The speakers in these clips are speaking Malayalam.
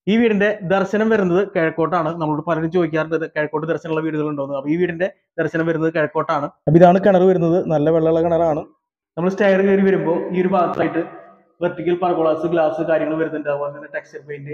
ഈ വീടിന്റെ ദർശനം വരുന്നത് കിഴക്കോട്ടാണ്. നമ്മളോട് പലരും ചോദിക്കാറുണ്ട് കിഴക്കോട്ട് ദർശനമുള്ള വീടുകളുണ്ടോ എന്ന്. അപ്പൊ ഈ വീടിന്റെ ദർശനം വരുന്നത് കിഴക്കോട്ടാണ്. അപ്പൊ ഇതാണ് കിണർ വരുന്നത്. നല്ല വെള്ളമുള്ള കിണറാണ്. നമ്മൾ സ്റ്റെയർ കയറി വരുമ്പോൾ ഈ ഒരു ഭാഗത്തായിട്ട് വെർട്ടിക്കൽ പർഗോളാസ്, ഗ്ലാസ് കാര്യങ്ങൾ വരുന്നുണ്ട്. അതുപോലെ തന്നെ ടെക്സ്ചർ പെയിന്റ്.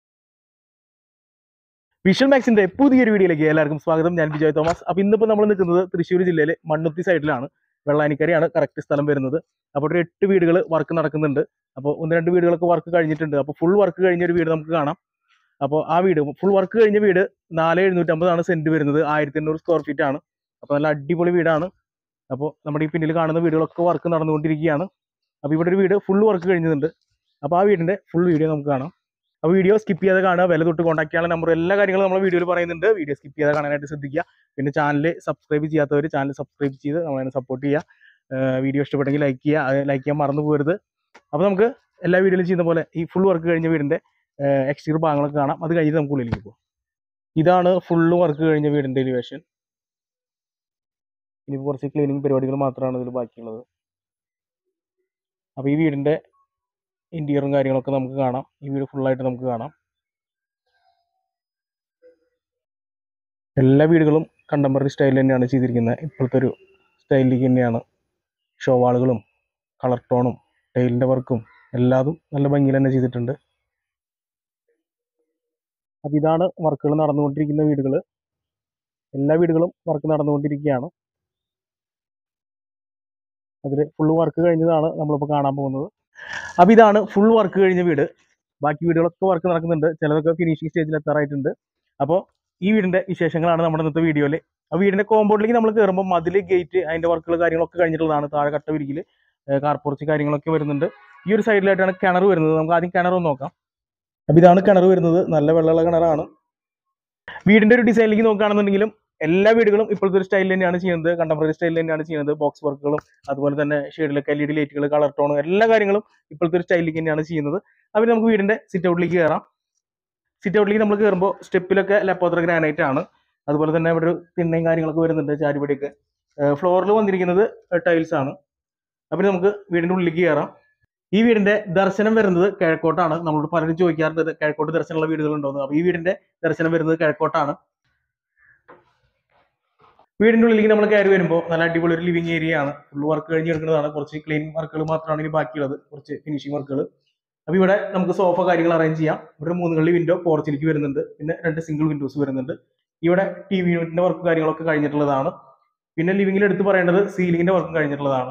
വിഷ്വൽ മാക്സിന്റെ പുതിയൊരു വീഡിയോയിലേക്ക് എല്ലാവർക്കും സ്വാഗതം. ഞാൻ ബിജോയ് തോമസ്. അപ്പൊ ഇന്നിപ്പോൾ നമ്മൾ നിൽക്കുന്നത് തൃശ്ശൂർ ജില്ലയിലെ മണ്ണുത്തി സൈഡിലാണ്. വെള്ളാനിക്കരയാണ് കറക്റ്റ് സ്ഥലം വരുന്നത്. അപ്പോൾ ഒരു 8 വീടുകൾ വർക്ക് നടക്കുന്നുണ്ട്. അപ്പോൾ 1-2 വീടുകളൊക്കെ വർക്ക് കഴിഞ്ഞിട്ടുണ്ട്. അപ്പോൾ ഫുൾ വർക്ക് കഴിഞ്ഞ ഒരു വീട് നമുക്ക് കാണാം. അപ്പോൾ ആ വീട് ഫുൾ വർക്ക് കഴിഞ്ഞ വീട് 4750 സെന്റ് വരുന്നത്. 1800 സ്ക്വയർ ഫീറ്റ് ആണ്. അപ്പോൾ നല്ല അടിപൊളി വീടാണ്. അപ്പോൾ നമ്മുടെ ഈ പിന്നിൽ കാണുന്ന വീടുകളൊക്കെ വർക്ക് നടന്നുകൊണ്ടിരിക്കുകയാണ്. അപ്പോൾ ഇവിടെ ഒരു വീട് ഫുൾ വർക്ക് കഴിഞ്ഞിട്ടുണ്ട്. അപ്പോൾ ആ വീടിന്റെ ഫുൾ വീഡിയോ നമുക്ക് കാണാം. ആ വീഡിയോ സ്കിപ്പ് ചെയ്യാതെ കാണുക. വില തൊട്ട് കോൺടാക്ട് ചെയ്യാനുള്ള നമ്പർ എല്ലാ കാര്യങ്ങളും നമ്മൾ വീഡിയോയിൽ പറയുന്നുണ്ട്. വീഡിയോ സ്കിപ്പ് ചെയ്യാതെ കാണാനായിട്ട് ശ്രദ്ധിക്കുക. പിന്നെ ചാനൽ സബ്സ്ക്രൈബ് ചെയ്യാത്തവർ ചാനൽ സബ്സ്ക്രൈബ് ചെയ്ത് നമ്മളെ സപ്പോർട്ട് ചെയ്യുക. വീഡിയോ ഇഷ്ടപ്പെട്ടെങ്കിൽ ലൈക്ക് ചെയ്യുക. ലൈക്ക് ചെയ്യാൻ മറന്നു പോകരുത്. അപ്പോൾ നമുക്ക് എല്ലാ വീഡിയോയിലും ചെയ്യുന്ന പോലെ ഈ ഫുൾ വർക്ക് കഴിഞ്ഞ വീടിന്റെ എക്സ്റ്റീരിയർ ഭാഗങ്ങളൊക്കെ കാണാം. അത് കഴിഞ്ഞിട്ട് നമുക്ക് ഉള്ളിലേക്ക് പോകാം. ഇതാണ് ഫുള്ള് വർക്ക് കഴിഞ്ഞ വീടിന്റെ എലിവേഷൻ. ഇനിയിപ്പോൾ കുറച്ച് ക്ലീനിങ് പരിപാടികൾ മാത്രമാണ് ഇതിൽ ബാക്കിയുള്ളത്. അപ്പോൾ ഈ വീടിന്റെ ഇന്റീരിയറും കാര്യങ്ങളൊക്കെ നമുക്ക് കാണാം. ഈ വീട് ഫുള്ളായിട്ട് നമുക്ക് കാണാം. എല്ലാ വീടുകളും കണ്ടംപററി സ്റ്റൈലിൽ തന്നെയാണ് ചെയ്തിരിക്കുന്നത്. ഇപ്പോഴത്തെ ഒരു സ്റ്റൈലിലേക്ക് തന്നെയാണ്. ഷോവാളുകളും കളർ ടോണും ടൈലിൻ്റെ വർക്കും എല്ലാതും നല്ല ഭംഗിയിൽ തന്നെ ചെയ്തിട്ടുണ്ട്. അപ്പോൾ ഇതാണ് വർക്കുകൾ നടന്നുകൊണ്ടിരിക്കുന്ന വീടുകൾ. എല്ലാ വീടുകളും വർക്ക് നടന്നുകൊണ്ടിരിക്കുകയാണ്. അതിൽ ഫുൾ വർക്ക് കഴിഞ്ഞതാണ് നമ്മളിപ്പോൾ കാണാൻ പോകുന്നത്. അപ്പോൾ ഇതാണ് ഫുൾ വർക്ക് കഴിഞ്ഞ വീട്. ബാക്കി വീടുകളൊക്കെ വർക്ക് നടക്കുന്നുണ്ട്. ചിലതൊക്കെ ഫിനിഷിംഗ് സ്റ്റേജിൽ എത്താറായിട്ടുണ്ട്. അപ്പോൾ ഈ വീടിന്റെ വിശേഷങ്ങളാണ് നമ്മുടെ ഇന്നത്തെ വീഡിയോയിൽ. ആ വീടിന്റെ കോമ്പൗണ്ടിലേക്ക് നമ്മൾ കയറുമ്പോൾ മതിൽ, ഗേറ്റ്, അതിന്റെ വർക്കുകൾ കാര്യങ്ങളൊക്കെ കഴിഞ്ഞിട്ടുള്ളതാണ്. താഴെ കട്ട വിരിക്കൽ, കാർപോർച്ച് കാര്യങ്ങളൊക്കെ വരുന്നുണ്ട്. ഈ ഒരു സൈഡിലായിട്ടാണ് കിണർ വരുന്നത്. നമുക്ക് ആദ്യം കിണർ ഒന്ന് നോക്കാം. അപ്പോൾ ഇതാണ് കിണർ വരുന്നത്. നല്ല വെള്ളമുള്ള കിണറാണ്. വീടിന്റെ ഒരു ഡിസൈനിലേക്ക് നോക്കുകയാണെന്നുണ്ടെങ്കിലും എല്ലാ വീടുകളും ഇപ്പോഴത്തെ ഒരു സ്റ്റൈലിൽ തന്നെയാണ് ചെയ്യുന്നത്. കണ്ടംപററി സ്റ്റൈലിൽ തന്നെയാണ് ചെയ്യുന്നത്. ബോക്സ് വർക്കുകളും അതുപോലെ തന്നെ ഷെയ്ഡിലൊക്കെ LED ലൈറ്റുകൾ, കളർ ടോൺ, എല്ലാ കാര്യങ്ങളും ഇപ്പോഴത്തെ ഒരു സ്റ്റൈലിലേക്ക് തന്നെയാണ് ചെയ്യുന്നത്. അപ്പോൾ നമുക്ക് വീടിന്റെ സിറ്റ് ഔട്ടിലേക്ക് കയറാം. സിറ്റ് ഔട്ടിലേക്ക് നമ്മൾ കയറുമ്പോൾ സ്റ്റെപ്പിലൊക്കെ ലപ്പോത്ര ഗ്രാനൈറ്റ് ആണ്. അതുപോലെ തന്നെ ഇവിടെ ഒരു തിണ്ണയും കാര്യങ്ങളൊക്കെ വരുന്നുണ്ട്. ചാരിപടിയൊക്കെ ഫ്ലോറിൽ വന്നിരിക്കുന്നത് ടൈൽസ് ആണ്. അപ്പോൾ നമുക്ക് വീടിന്റെ ഉള്ളിലേക്ക് കയറാം. ഈ വീടിന്റെ ദർശനം വരുന്നത് കിഴക്കോട്ടാണ്. നമ്മളോട് പലരും ചോദിക്കാറുണ്ട് കിഴക്കോട്ട് ദർശനമുള്ള വീടുകളുണ്ടോന്ന്. അപ്പോൾ ഈ വീടിന്റെ ദർശനം വരുന്നത് കിഴക്കോട്ടാണ്. വീടിന്റെ ഉള്ളിലേക്ക് നമ്മൾ കയറി വരുമ്പോൾ നല്ല അടിപൊളി ഒരു ലിവിംഗ് ഏരിയ ആണ്. ഫുൾ വർക്ക് കഴിഞ്ഞ് എടുക്കുന്നതാണ്. കുറച്ച് ക്ലീനിങ് വർക്കുകൾ മാത്രമാണ് ഇനി ബാക്കിയുള്ളത്. കുറച്ച് ഫിനിഷിംഗ് വർക്കുകൾ. അപ്പോൾ ഇവിടെ നമുക്ക് സോഫ കാര്യങ്ങൾ അറേഞ്ച് ചെയ്യാം. ഇവിടെ 3 കള്ളി വിൻഡോ പോർച്ചിലേക്ക് വരുന്നുണ്ട്. പിന്നെ 2 സിംഗിൾ വിൻഡോസ് വരുന്നുണ്ട്. ഇവിടെ TV യൂണിറ്റിന്റെ വർക്ക് കാര്യങ്ങളൊക്കെ കഴിഞ്ഞിട്ടുള്ളതാണ്. പിന്നെ ലിവിംഗിൽ എടുത്ത് പറയേണ്ടത് സീലിംഗിന്റെ വർക്ക് കഴിഞ്ഞിട്ടുള്ളതാണ്.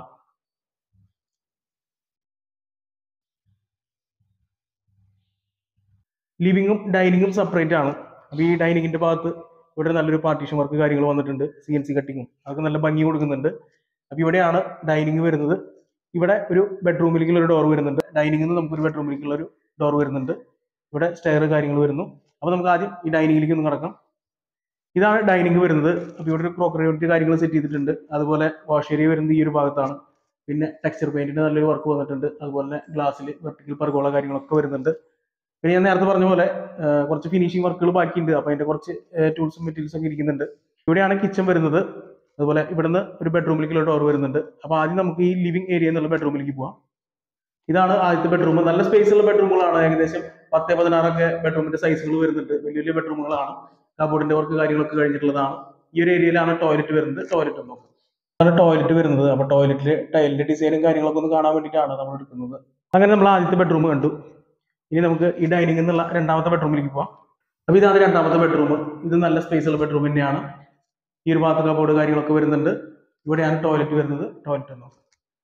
ലിവിംഗും ഡൈനിങ്ങും സെപ്പറേറ്റ് ആണ്. അപ്പോൾ ഈ ഡൈനിങ്ങിന്റെ ഭാഗത്ത് ഇവിടെ നല്ലൊരു പാർട്ടീഷൻ വർക്ക് കാര്യങ്ങൾ വന്നിട്ടുണ്ട്. CNC കട്ടിങ്ങും അതൊക്കെ നല്ല ഭംഗി കൊടുക്കുന്നുണ്ട്. അപ്പോൾ ഇവിടെയാണ് ഡൈനിങ് വരുന്നത്. ഇവിടെ ഒരു ബെഡ്റൂമിലേക്കുള്ള ഒരു ഡോർ വരുന്നുണ്ട്. ഡൈനിങ്ങിൽ നിന്ന് നമുക്കൊരു ബെഡ്റൂമിലേക്കുള്ള ഒരു ഡോർ വരുന്നുണ്ട്. ഇവിടെ സ്റ്റെയർ കാര്യങ്ങൾ വരുന്നു. അപ്പോൾ നമുക്ക് ആദ്യം ഈ ഡൈനിങ്ങിലേക്ക് ഒന്ന് കിടക്കാം. ഇതാണ് ഡൈനിങ് വരുന്നത്. അപ്പോൾ ഇവിടെ ഒരു ക്രോക്കറി യൂണിറ്റ് കാര്യങ്ങൾ സെറ്റ് ചെയ്തിട്ടുണ്ട്. അതുപോലെ വാഷ് ഏരിയ വരുന്നത് ഈ ഒരു ഭാഗത്താണ്. പിന്നെ ടെക്സ്ചർ പെയിന്റിന്റെ നല്ലൊരു വർക്ക് വന്നിട്ടുണ്ട്. അതുപോലെ തന്നെ ഗ്ലാസ്സിൽ വെർട്ടിക്കൽ പർഗോള കാര്യങ്ങളൊക്കെ വരുന്നുണ്ട്. പിന്നെ ഞാൻ നേരത്തെ പറഞ്ഞ പോലെ കുറച്ച് ഫിനിഷിംഗ് വർക്കുകൾ ബാക്കിയുണ്ട്. അപ്പോൾ അതിന്റെ കുറച്ച് ടൂൾസും മെറ്റീരിയൽസും ഒക്കെ ഇരിക്കുന്നുണ്ട്. ഇവിടെയാണ് കിച്ചൺ വരുന്നത്. അതുപോലെ ഇവിടുന്ന് ഒരു ബെഡ്റൂമിലേക്കുള്ള ഡോർ വരുന്നുണ്ട്. അപ്പോൾ ആദ്യം നമുക്ക് ഈ ലിവിംഗ് ഏരിയ എന്നുള്ള ബെഡ്റൂമിലേക്ക് പോവാം. ഇതാണ് ആദ്യത്തെ ബെഡ്റൂം. നല്ല സ്പേസ് ഉള്ള ബെഡ്റൂമുകളാണ്. ഏകദേശം 10-16 ഒക്കെ ബെഡ്റൂമിന്റെ സൈസുകൾ വരുന്നുണ്ട്. വലിയ വലിയ ബെഡ്റൂമുകളാണ്. കബോർഡിന്റെ വർക്ക് കാര്യങ്ങളൊക്കെ കഴിഞ്ഞിട്ടുള്ളതാണ്. ഈ ഒരു ഏരിയയിലാണ് ടോയ്ലറ്റ് വരുന്നത്. ടോയ്ലറ്റ് നോക്കാം. അതാണ് ടോയ്ലറ്റ് വരുന്നത്. അപ്പോൾ ടോയ്ലറ്റിൽ ടൈലിന്റെ ഡിസൈനും കാര്യങ്ങളൊക്കെ ഒന്ന് കാണാൻ വേണ്ടിയിട്ടാണ് നമ്മൾ എടുക്കുന്നത്. അങ്ങനെ നമ്മൾ ആദ്യത്തെ ബെഡ്റൂം കണ്ടു. ഇനി നമുക്ക് ഈ ഡൈനിങ് എന്നുള്ള രണ്ടാമത്തെ ബെഡ്റൂമിലേക്ക് പോവാം. അപ്പോൾ ഇതാണ് രണ്ടാമത്തെ ബെഡ്റൂം. ഇത് നല്ല സ്പേസ് ഉള്ള ബെഡ്റൂം തന്നെയാണ്. ഈ ഒരു ഭാഗത്ത് കബോർഡ് കാര്യങ്ങളൊക്കെ വരുന്നുണ്ട്. ഇവിടെയാണ് ടോയ്ലറ്റ് വരുന്നത്. ടോയ്ലറ്റ് നോക്കാം.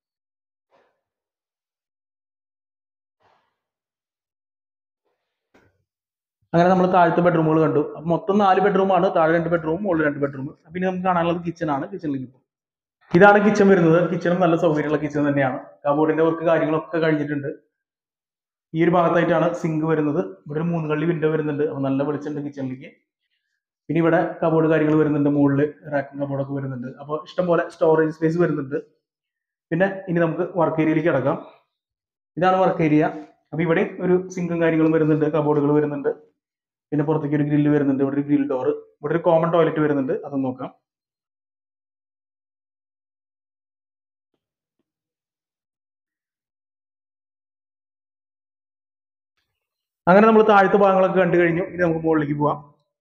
അങ്ങനെ നമ്മൾ താഴത്തെ ബെഡ്റൂമുകൾ കണ്ടു. അപ്പോൾ മൊത്തം 4 ബെഡ്റൂമാണ്. താഴെ 2 ബെഡ്റൂം, മുകളിൽ 2 ബെഡ്റൂം. പിന്നെ നമുക്ക് കാണാനുള്ളത് കിച്ചണാണ്. കിച്ചണിലേക്ക് പോകും. ഇതാണ് കിച്ചൺ വരുന്നത്. കിച്ചണും നല്ല സൗകര്യമുള്ള കിച്ചൺ തന്നെയാണ്. കബോർഡിന്റെ വർക്ക് കാര്യങ്ങളൊക്കെ കഴിഞ്ഞിട്ടുണ്ട്. ഈ ഒരു ഭാഗത്തായിട്ടാണ് സിങ്ക് വരുന്നത്. ഇവിടെ ഒരു 3 കള്ളി വിൻഡോ വരുന്നുണ്ട്. അപ്പോൾ നല്ല വെളിച്ചമുണ്ട് കിച്ചണിലേക്ക്. പിന്നെ ഇവിടെ കബോർഡ് കാര്യങ്ങൾ വരുന്നുണ്ട്. മുകളിൽ റാക്കും കബോർഡൊക്കെ വരുന്നുണ്ട്. അപ്പോൾ ഇഷ്ടംപോലെ സ്റ്റോറേജ് സ്പേസ് വരുന്നുണ്ട്. പിന്നെ ഇനി നമുക്ക് വർക്ക് ഏരിയയിലേക്ക് കിടക്കാം. ഇതാണ് വർക്ക് ഏരിയ. അപ്പോൾ ഇവിടെ ഒരു സിങ്കും കാര്യങ്ങളും വരുന്നുണ്ട്. കബോർഡുകൾ വരുന്നുണ്ട്. പിന്നെ പുറത്തേക്ക് ഒരു ഗ്രില്ല് വരുന്നുണ്ട്. ഇവിടെ ഒരു ഗ്രിൽ ഡോർ. ഇവിടെ ഒരു കോമൺ ടോയ്ലറ്റ് വരുന്നുണ്ട്. അതൊന്ന് നോക്കാം. അങ്ങനെ നമ്മൾ താഴത്തെ ഭാഗങ്ങളൊക്കെ കണ്ടു കഴിഞ്ഞു. ഇനി നമുക്ക് മുകളിലേക്ക് പോവാം.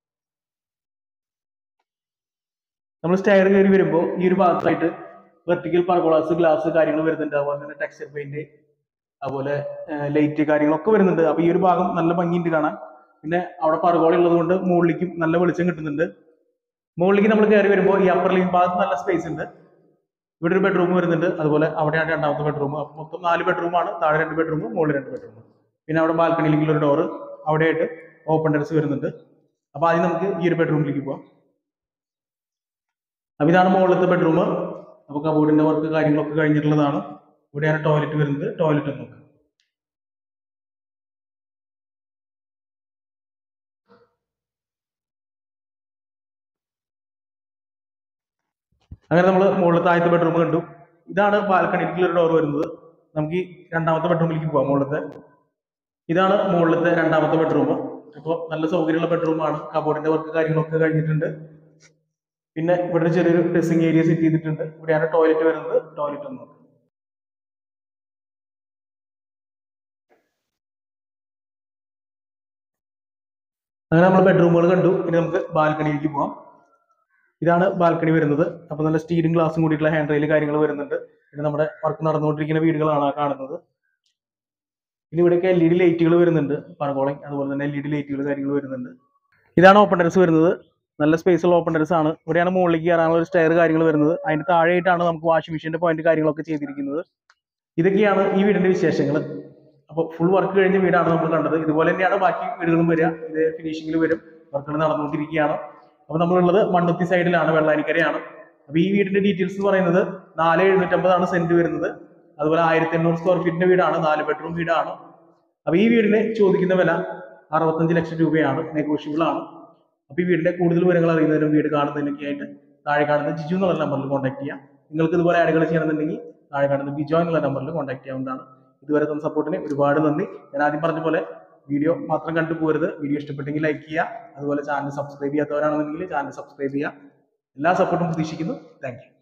നമ്മൾ സ്റ്റെയർ കയറി വരുമ്പോൾ ഈ ഒരു ഭാഗത്തായിട്ട് വെർട്ടിക്കൽ പർഗോളാസ്, ഗ്ലാസ് കാര്യങ്ങൾ വരുന്നുണ്ട്. അതുപോലെ തന്നെ ടെക്സ്ചർ പെയിന്റ്, അതുപോലെ ലൈറ്റ് കാര്യങ്ങളൊക്കെ വരുന്നുണ്ട്. അപ്പൊ ഈ ഒരു ഭാഗം നല്ല ഭംഗിയുണ്ട് കാണാൻ. പിന്നെ അവിടെ പർഗോള ഉള്ളത് കൊണ്ട് മുകളിലേക്കും നല്ല വെളിച്ചം കിട്ടുന്നുണ്ട്. മുകളിലേക്ക് നമ്മൾ കയറി വരുമ്പോൾ ഈ അപ്പർ ലിവിംഗ് ഭാഗത്ത് നല്ല സ്പേസ് ഉണ്ട്. ഇവിടെ ഒരു ബെഡ്റൂം വരുന്നുണ്ട്. അതുപോലെ അവിടെയാണ് രണ്ടാമത്തെ ബെഡ്റൂം. അപ്പൊ മൊത്തം 4 ബെഡ്റൂമാണ്. താഴെ 2 ബെഡ്റൂം, മുകളിൽ 2 ബെഡ്റൂം. പിന്നെ അവിടെ ബാൽക്കണിയിലേക്കുള്ള ഒരു ഡോറ്, അവിടെയായിട്ട് ഓപ്പൺ ടെറസ് വരുന്നുണ്ട്. അപ്പൊ ആദ്യം നമുക്ക് ഈ ഒരു ബെഡ്റൂമിലേക്ക് പോവാം. അപ്പൊ ഇതാണ് മുകളിലത്തെ ബെഡ്റൂം. അപ്പൊ കബോർഡിന്റെ വർക്ക് കാര്യങ്ങളൊക്കെ കഴിഞ്ഞിട്ടുള്ളതാണ്. ഇവിടെയാണ് ടോയ്ലറ്റ് വരുന്നത്. ടോയ്ലറ്റ് നോക്കാം. അങ്ങനെ നമ്മൾ മുകളിലത്തെ ആദ്യത്തെ ബെഡ്റൂം കണ്ടു. ഇതാണ് ബാൽക്കണിയിലേക്കുള്ള ഒരു ഡോർ വരുന്നത്. നമുക്ക് ഈ രണ്ടാമത്തെ ബെഡ്റൂമിലേക്ക് പോവാം. മുകളിലത്തെ ഇതാണ് മുകളിലത്തെ രണ്ടാമത്തെ ബെഡ്റൂം. അപ്പോൾ നല്ല സൗകര്യമുള്ള ബെഡ്റൂമാണ്. കബോർഡിന്റെ വർക്ക് കാര്യങ്ങളൊക്കെ കഴിഞ്ഞിട്ടുണ്ട്. പിന്നെ ഇവിടെ ചെറിയൊരു ഡ്രസ്സിംഗ് ഏരിയ സെറ്റ് ചെയ്തിട്ടുണ്ട്. ഇവിടെയാണ് ടോയ്ലറ്റ് വരുന്നത്. ടോയ്ലറ്റ് ഒന്ന് നോക്കാം. അങ്ങനെ നമ്മൾ ബെഡ്റൂമുകൾ കണ്ടു. ഇനി നമുക്ക് ബാൽക്കണിയിലേക്ക് പോവാം. ഇതാണ് ബാൽക്കണി വരുന്നത്. അപ്പൊ നല്ല സ്റ്റീലും ഗ്ലാസും കൂടിയിട്ടുള്ള ഹാൻഡ് റെയിൽ കാര്യങ്ങൾ വരുന്നുണ്ട്. പിന്നെ നമ്മുടെ വർക്ക് നടന്നുകൊണ്ടിരിക്കുന്ന വീടുകളാണ് കാണുന്നത്. പിന്നെ ഇവിടെയൊക്കെ LED ലൈറ്റുകൾ വരുന്നുണ്ട്. പർഗോളയും അതുപോലെ തന്നെ LED ലൈറ്റുകൾ കാര്യങ്ങൾ വരുന്നുണ്ട്. ഇതാണ് ഓപ്പൺ ടെറസ് വരുന്നത്. നല്ല സ്പേസ് ഉള്ള ഓപ്പൺ ടെറസ് ആണ്. ഇവിടെയാണ് മുകളിലേക്ക് കയറാനുള്ള ഒരു സ്റ്റെയർ കാര്യങ്ങൾ വരുന്നത്. അതിന്റെ താഴെയായിട്ടാണ് നമുക്ക് വാഷിംഗ് മെഷീന്റെ പോയിന്റ് കാര്യങ്ങളൊക്കെ ചെയ്തിരിക്കുന്നത്. ഇതൊക്കെയാണ് ഈ വീടിന്റെ വിശേഷങ്ങൾ. അപ്പോൾ ഫുൾ വർക്ക് കഴിഞ്ഞ വീടാണ് നമ്മൾ കണ്ടത്. ഇതുപോലെ തന്നെയാണ് ബാക്കി വീടുകളും വരിക. ഇത് ഫിനിഷിംഗിൽ വരും. വർക്കുകൾ നടന്നുകൊണ്ടിരിക്കുകയാണ്. അപ്പോൾ നമ്മളുള്ളത് മണ്ണുത്തി സൈഡിലാണ്, വെള്ളാനിക്കരയാണ്. അപ്പോൾ ഈ വീടിന്റെ ഡീറ്റെയിൽസ് എന്ന് പറയുന്നത് 4750 സെന്റ് വരുന്നത്. അതുപോലെ 1800 സ്ക്വയർ ഫീറ്റിന്റെ വീടാണ്. 4 ബെഡ്റൂം വീടാണ്. അപ്പോൾ ഈ വീടിന് ചോദിക്കുന്ന വില 65 ലക്ഷം രൂപയാണ്. നെഗോഷ്യബിൾ ആണ്. അപ്പോൾ ഈ വീടിന്റെ കൂടുതൽ വിവരങ്ങൾ അറിയുന്നതിനും വീട് കാണുന്നതിനൊക്കെ ആയിട്ട് താഴെ കാണുന്ന ജിജു എന്നുള്ള നമ്പറിൽ കോൺടാക്ട് ചെയ്യാം. നിങ്ങൾക്ക് ഇതുപോലെ ആഡുകൾ ചെയ്യണമെന്നുണ്ടെങ്കിൽ താഴെ കാണുന്ന ബിജോ എന്നുള്ള നമ്പറിൽ കോൺടാക്ട് ചെയ്യാവുന്നതാണ്. ഇതുവരെ തന്ന സപ്പോർട്ടിന് ഒരുപാട് നന്ദി. ഞാൻ ആദ്യം പറഞ്ഞ പോലെ വീഡിയോ മാത്രം കണ്ടു പോകരുത്. വീഡിയോ ഇഷ്ടപ്പെട്ടെങ്കിൽ ലൈക്ക് ചെയ്യുക. അതുപോലെ ചാനൽ സബ്സ്ക്രൈബ് ചെയ്യാത്തവരാണെന്നുണ്ടെങ്കിൽ ചാനൽ സബ്സ്ക്രൈബ് ചെയ്യുക. എല്ലാ സപ്പോർട്ടും പ്രതീക്ഷിക്കുന്നു. Thank U.